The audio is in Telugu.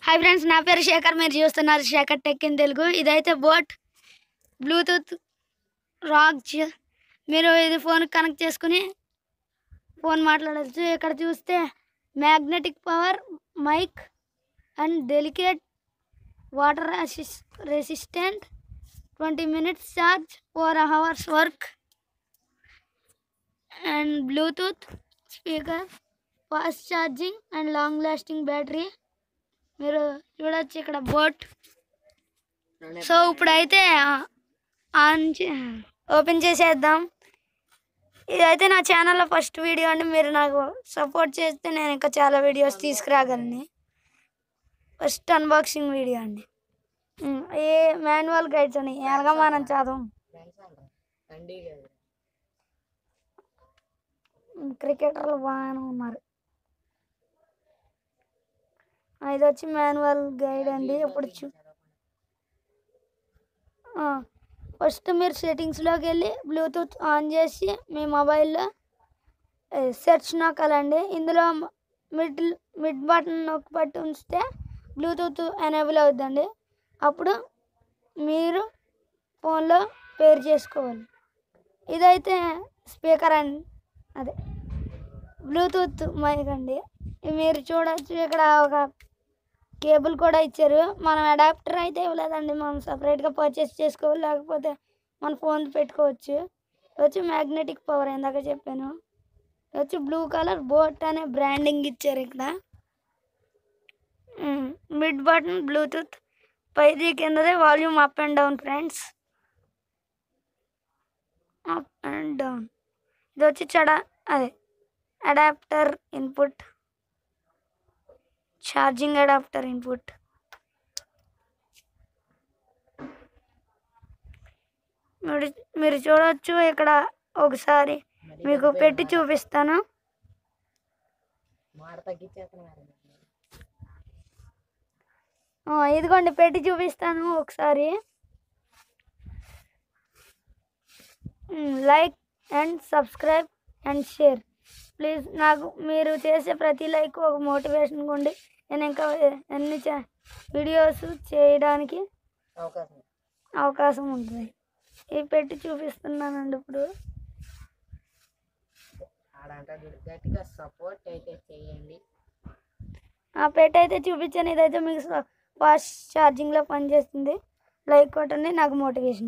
हाय फ्रेंड्स ना पेर शेखर మీరు చూస్తున్నారు शेखर टेक इन तेलुगु ఇదైతే బోట్ బ్లూటూత్ రాక్ మీరు ఇది ఫోన్ కనెక్ట్ చేసుకొని ఫోన్ మాట్లాడొచ్చు ఇక్కడ చూస్తే magnetic power mic and delicate water resistant 20 minutes charge 4 hours work and bluetooth speaker fast charging and long lasting battery మీరు చూడొచ్చు ఇక్కడ బోట్ సో ఇప్పుడైతే ఆన్ ఓపెన్ చేసేద్దాం ఇదైతే నా ఛానల్లో ఫస్ట్ వీడియో అండి మీరు నాకు సపోర్ట్ చేస్తే నేను ఇంకా చాలా వీడియోస్ తీసుకురాగలను ఫస్ట్ అన్బాక్సింగ్ వీడియో అండి ఏ మాన్యువల్ గైడ్స్ అని ఎలాగా మనం చదవం క్రికెటర్లు బాగానే ఉన్నారు ఇది వచ్చి మాన్యువల్ గైడ్ అండి ఇప్పుడు ఫస్ట్ మీరు సెట్టింగ్స్లోకి వెళ్ళి బ్లూటూత్ ఆన్ చేసి మీ మొబైల్లో సెర్చ్ నొక్కాలండి ఇందులో మిడ్ బటన్ నొక్కి పట్టి ఉంచితే బ్లూటూత్ ఎనేబుల్ అవుతుందండి అప్పుడు మీరు ఫోన్లో పేర్ చేసుకోవాలి ఇదైతే స్పీకర్ అండి అదే బ్లూటూత్ మైక్ అండి మీరు చూడొచ్చు ఇక్కడ ఒక కేబుల్ కూడా ఇచ్చారు మనం అడాప్టర్ అయితే ఇవ్వలేదండి మనం సపరేట్గా పర్చేస్ చేసుకోవాలి లేకపోతే మన ఫోన్ పెట్టుకోవచ్చు వచ్చి మ్యాగ్నెటిక్ పవర్ ఇందాక చెప్పాను వచ్చి బ్లూ కలర్ బోట్ అనే బ్రాండింగ్ ఇచ్చారు ఇక్కడ మిడ్ బటన్ బ్లూటూత్ పైది కిందదే volume up and down friends up and down ఇది వచ్చి అదే adapter input charging adapter input మీరు చూడొచ్చు ఇక్కడ ఒకసారి మీకు పెట్టి చూపిస్తాను ఇదిగోండి పెట్టి చూపిస్తాను ఒకసారి like and subscribe and share please నాకు మీరు చేసే ప్రతి లైక్ ఒక మోటివేషన్ ఉండి నేను ఇంకా అన్ని వీడియోస్ చేయడానికి అవకాశం ఉంటుంది ఇవి పెట్టి చూపిస్తున్నానండి ఇప్పుడు పెట్టి అయితే చూపించాను ఇదైతే మీకు ఫాస్ట్ ఛార్జింగ్లో పనిచేస్తుంది లైక్ కొట్టండి నాకు మోటివేషన్